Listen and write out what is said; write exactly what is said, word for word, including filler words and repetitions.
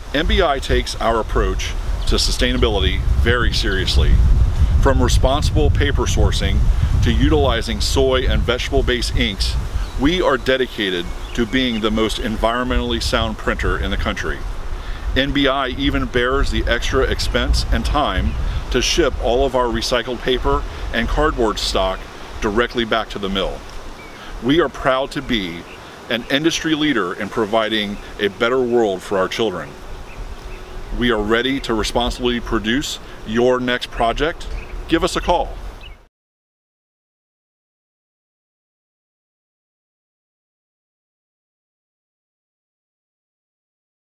N B I takes our approach to sustainability very seriously. From responsible paper sourcing to utilizing soy and vegetable-based inks, we are dedicated to being the most environmentally sound printer in the country. N B I even bears the extra expense and time to ship all of our recycled paper and cardboard stock directly back to the mill. We are proud to be an industry leader in providing a better world for our children. We are ready to responsibly produce your next project. Give us a call.